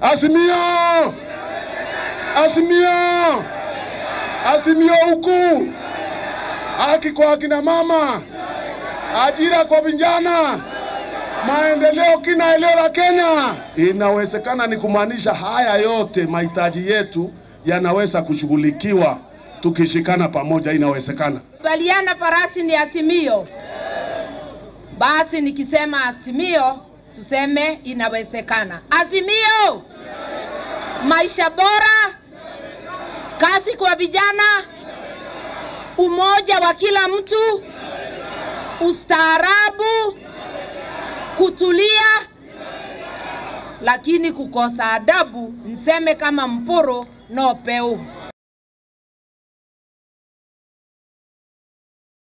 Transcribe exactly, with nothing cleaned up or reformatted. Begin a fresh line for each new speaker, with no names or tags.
Azimio! Azimio! Azimio huku! Haki kwa akina mama, ajira kwa vijana, maendeleo kina eneo la Kenya. Inawezekana, ni kumaanisha haya yote mahitaji yetu yanaweza kushughulikiwa tukishikana pamoja, inawezekana.
Baliana farasi ni Azimio. Basi nikisema Azimio, tuseme inawezekana. Azimio! Maisha bora, kazi kwa vijana, umoja wa kila mtu, ustaarabu, kutulia, lakini kukosa adabu, niseme kama mporo no peu.